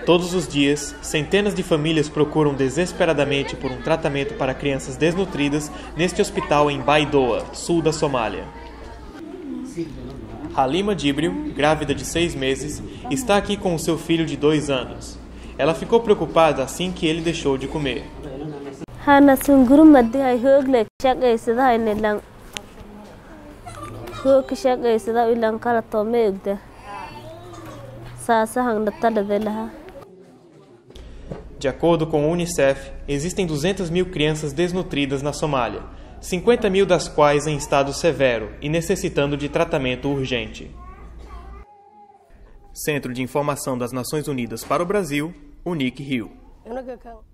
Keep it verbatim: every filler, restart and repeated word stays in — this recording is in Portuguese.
Todos os dias, centenas de famílias procuram desesperadamente por um tratamento para crianças desnutridas neste hospital em Baidoa, sul da Somália. Halima Jibril, grávida de seis meses, está aqui com o seu filho de dois anos. Ela ficou preocupada assim que ele deixou de comer. De acordo com o Unicef, existem duzentas mil crianças desnutridas na Somália, cinquenta mil das quais em estado severo e necessitando de tratamento urgente. Centro de Informação das Nações Unidas para o Brasil, UNIC Rio.